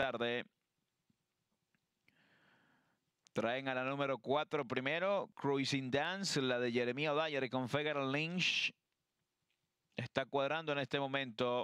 tarde. Traen a la número 4 primero, Cruising Dance, la de Jeremiah O'Dyer con Federer Lynch. Está cuadrando en este momento.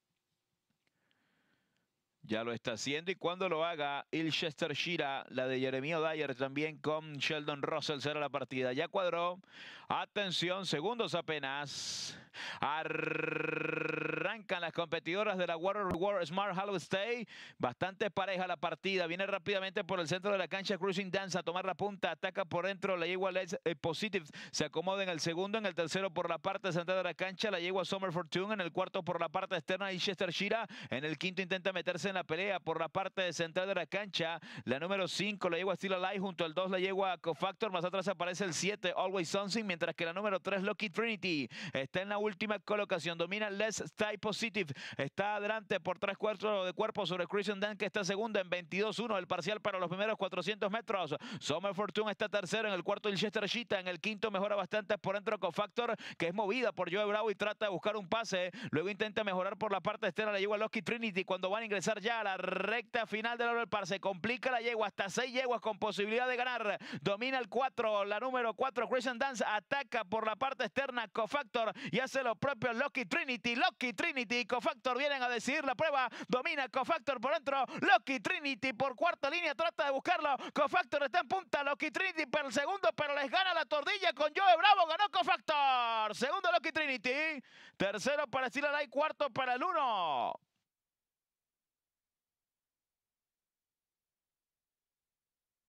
Ya lo está haciendo y cuando lo haga, Ilchester Shira, la de Jeremiah O'Dyer también con Sheldon Russell será la partida. Ya cuadró. Atención, segundos apenas. Arrancan las competidoras de la World Smart Halo Stay. Bastante pareja la partida. Viene rápidamente por el centro de la cancha Cruising Dance a tomar la punta. Ataca por dentro. La yegua Let's Positive se acomoda en el segundo. En el tercero por la parte central de la cancha. La yegua Summer Fortune. En el cuarto por la parte externa Ilchester Shira. En el quinto intenta meterse en la pelea por la parte central de la cancha. La número 5 la yegua Still Alive. Junto al 2 la yegua Cofactor. Más atrás aparece el 7 Always Something. Mientras que la número 3 Lucky Trinity está en la última colocación. Domina Let's Stay Positive. Está adelante por 3/4 de cuerpo sobre Cruising Dance, que está segunda en 22-1. El parcial para los primeros 400 metros. Summer Fortune está tercero. En el cuarto Ilchester Shira. En el quinto mejora bastante por dentro Cofactor, que es movida por Joe Bravo y trata de buscar un pase. Luego intenta mejorar por la parte externa la yegua Lucky Trinity. Cuando van a ingresar ya a la recta final del Over Par, se complica la yegua. Hasta 6 yeguas con posibilidad de ganar. Domina el 4. La número 4 Cruising Dance ataca por la parte externa Cofactor y hace lo propio Lucky Trinity. Lucky Trinity y Cofactor vienen a decidir la prueba. Domina Cofactor por dentro. Lucky Trinity por cuarta línea trata de buscarlo. Cofactor está en punta. Lucky Trinity para el segundo, pero les gana la tordilla con Joe Bravo. Ganó Cofactor. Segundo Lucky Trinity. Tercero para Still Alive. Cuarto para el 1.